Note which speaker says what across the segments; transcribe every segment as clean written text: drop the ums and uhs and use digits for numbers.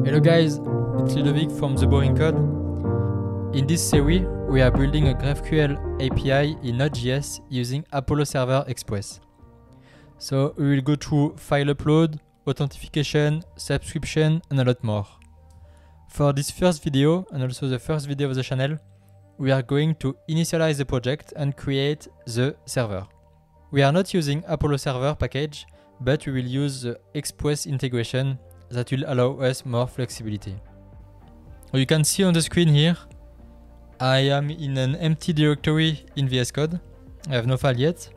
Speaker 1: Hello guys, it's Ludovic from The Boring Code. In this series, we are building a GraphQL API in Node.js using Apollo Server Express. So we will go through file upload, authentication, subscription, and a lot more. For this first video, and also the first video of the channel, we are going to initialize the project and create the server. We are not using Apollo Server package, but we will use the Express integration that will allow us more flexibility. You can see on the screen here, I am in an empty directory in VS Code. I have no file yet.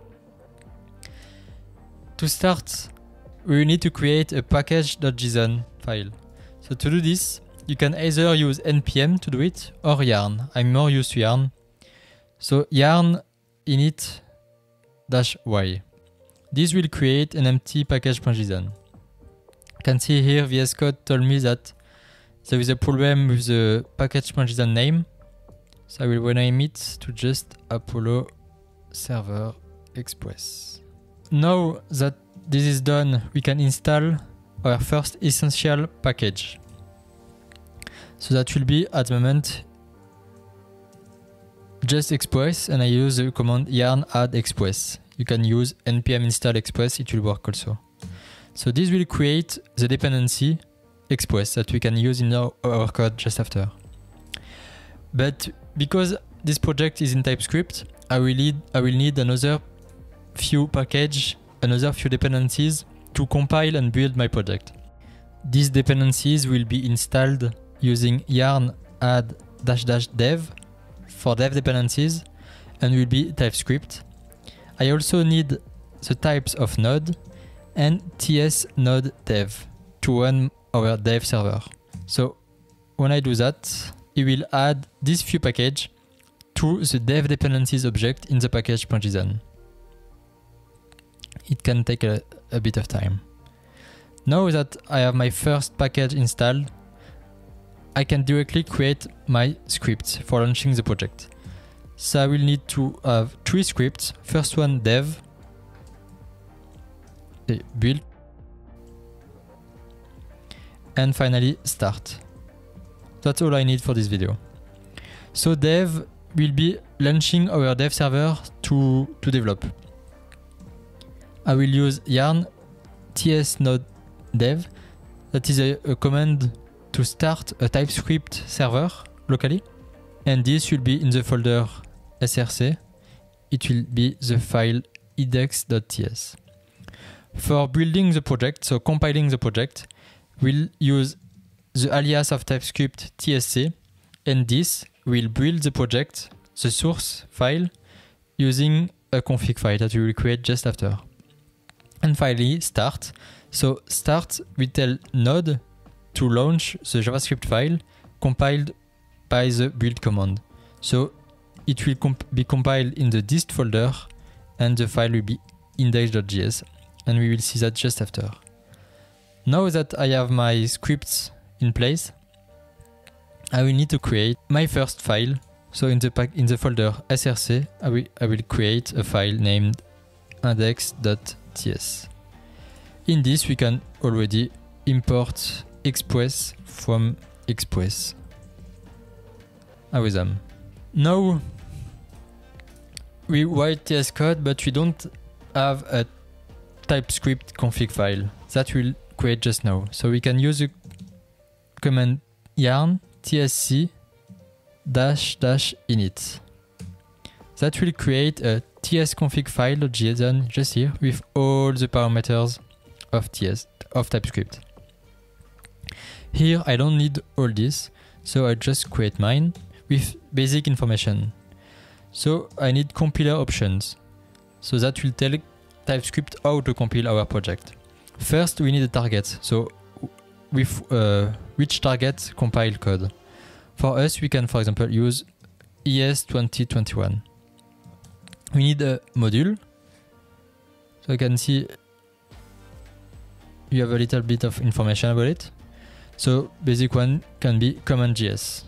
Speaker 1: To start, we need to create a package.json file. So to do this, you can either use npm to do it or yarn. I'm more used to yarn. So yarn init-y. This will create an empty package.json. You can see here VS Code told me that there is a problem with the package.json name. So I will rename it to just Apollo Server Express. Now that this is done, we can install our first essential package. So that will be at the moment just Express, and I use the command yarn add express. You can use npm install express, it will work also. So this will create the dependency express that we can use in our code just after. But because this project is in TypeScript, I will need another few dependencies to compile and build my project. These dependencies will be installed using yarn add --dev for dev dependencies and will be TypeScript. I also need the types of node and ts node dev to run our dev server. So when I do that, it will add this few package to the dev dependencies object in the package.json. It can take a bit of time. Now that I have my first package installed, I can directly create my script for launching the project. So I will need to have 3 scripts. First one dev, build, and finally start. That's all I need for this video. So dev will be launching our dev server to develop. I will use yarn ts node dev. That is a command to start a TypeScript server locally. And this will be in the folder src. It will be the file index.ts. For building the project, so compiling the project, we'll use the alias of TypeScript tsc, and this will build the project, the source file, using a config file that we will create just after. And finally, start. So start, we tell node to launch the JavaScript file compiled by the build command. So it will be compiled in the dist folder and the file will be index.js, and we will see that just after. Now that I have my scripts in place, I will need to create my first file. So in the folder src, I will create a file named index.ts. In this, we can already import Express from Express. Awesome. Now we write TS code, but we don't have a TypeScript config file that will create just now. So we can use the command yarn tsc --init. That will create a tsconfig file.json just here with all the parameters of TypeScript. Here I don't need all this, so I just create mine with basic information. So I need compiler options. So that will tell TypeScript how to compile our project. First we need a target. So with which target compile code. For us, we can, for example, use ES 2021. We need a module. So you can see you have a little bit of information about it. So basic one can be command.js.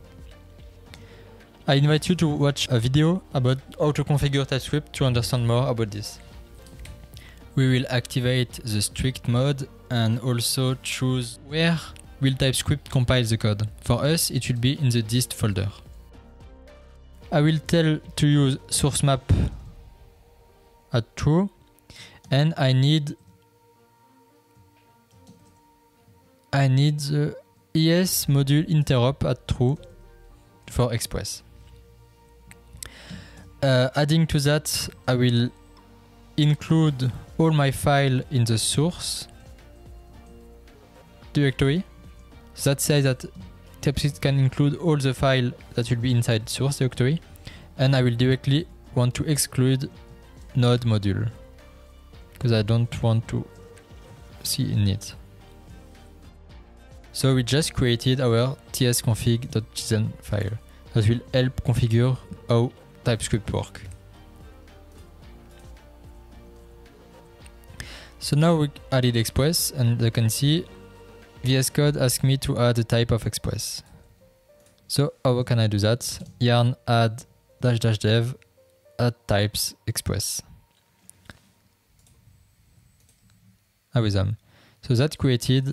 Speaker 1: I invite you to watch a video about how to configure TypeScript to understand more about this. We will activate the strict mode and also choose where will TypeScript compile the code? For us, it will be in the dist folder. I will tell to use source map at true, and I need the ES module interop at true for Express. Adding to that, I will include all my file in the source directory. That says that TypeScript can include all the file that will be inside source directory, and I will directly want to exclude node module because I don't want to see in it. So we just created our tsconfig.json file that will help configure how TypeScript works. So now we added Express, and you can see VS Code asks me to add a type of Express. So how can I do that? Yarn add --dev add types Express. Awesome. So that created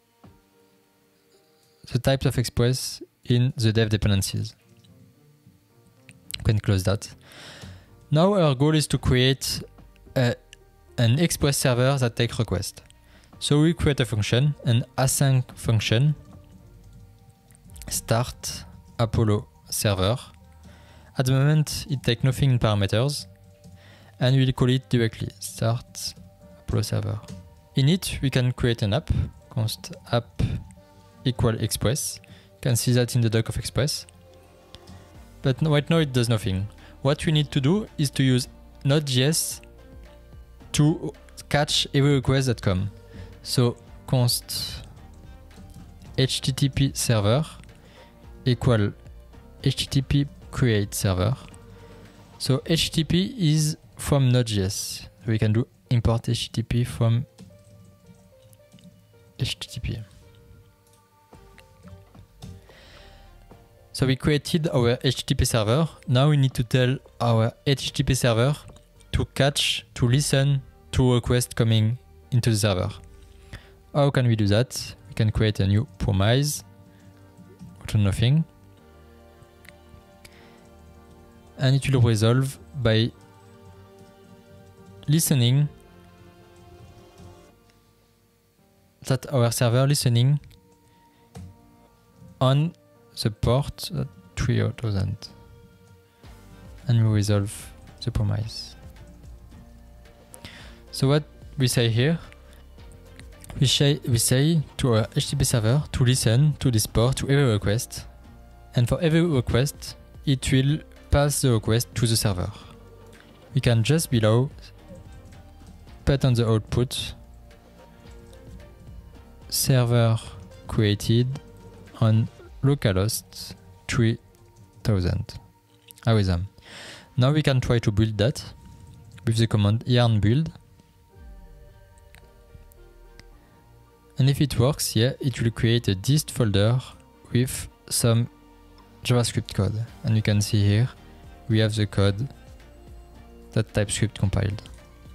Speaker 1: the types of Express in the dev dependencies. You can close that. Now our goal is to create an Express server that takes requests. So we create a function, an async function, start Apollo server. At the moment, it takes nothing in parameters, and we'll call it directly, start Apollo server. In it, we can create an app, const app equal Express. You can see that in the doc of Express. But right now it does nothing. What we need to do is to use nodejs to catch every request that comes. So const http server equal http create server. So http is from nodejs. We can do import http from http. So we created our HTTP server. Now we need to tell our HTTP server to listen to requests coming into the server. How can we do that? We can create a new promise to nothing, and it will resolve by listening that our server listening on the port 3000, and we resolve the promise. So what we say here, we say to our HTTP server to listen to this port to every request, and for every request it will pass the request to the server. We can just below put on the output server created on localhost 3000. Awesome. Now we can try to build that with the command yarn build. And if it works, yeah, it will create a dist folder with some JavaScript code. And you can see here, we have the code that TypeScript compiled.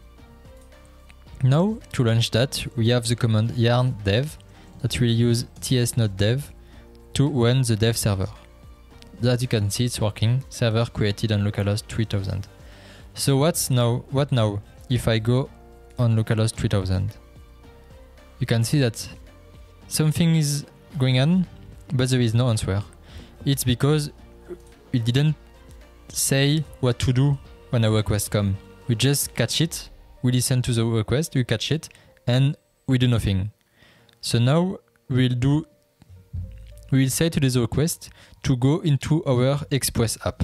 Speaker 1: Now, to launch that, we have the command yarn dev that will use ts.node_dev to run the dev server. As you can see, it's working. Server created on localhost 3000. So what now if I go on localhost 3000? You can see that something is going on, but there is no answer. It's because we didn't say what to do when a request comes. We just catch it, we listen to the request, we catch it, and we do nothing. So now we will say to this request to go into our Express app.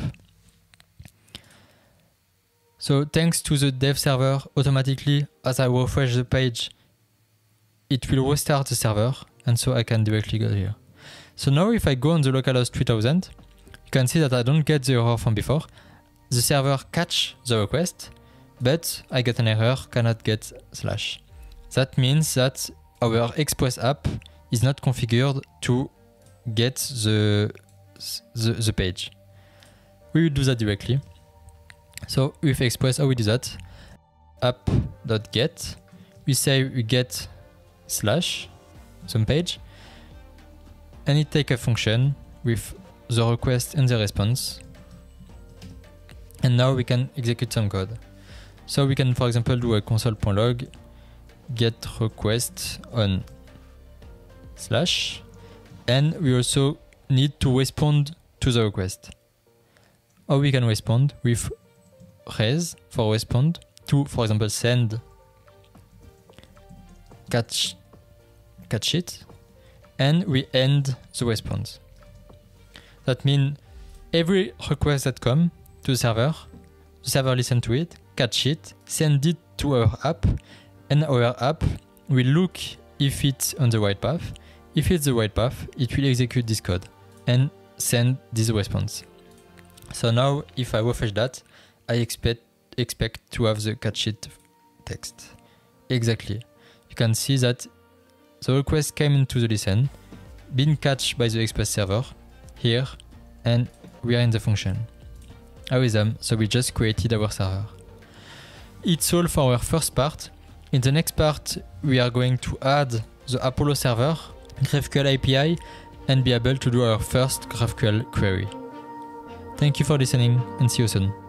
Speaker 1: So thanks to the dev server, automatically as I refresh the page, it will restart the server, and so I can directly go here. So now if I go on the localhost 3000, you can see that I don't get the error from before. The server catch the request, but I get an error, cannot get /. That means that our Express app is not configured to get the page. We will do that directly. So with Express, how we do that? App.get, we say we get / some page. and it takes a function with the request and the response. And now we can execute some code. So we can, for example, do a console.log get request on slash, and we also need to respond to the request. How we can respond with res for respond to, for example, send catch it, and we end the response. That means every request that comes to the server listens to it, catch it, send it to our app, and our app will look if it's on the right path. If it's the right path, it will execute this code and send this response. So now if I refresh that, I expect to have the catch it text. Exactly. You can see that the request came into the listen, been catched by the Express server here, and we are in the function. Awesome, so we just created our server. It's all for our first part. In the next part, we are going to add the Apollo server, GraphQL API, and be able to do our first GraphQL query. Thank you for listening, and see you soon.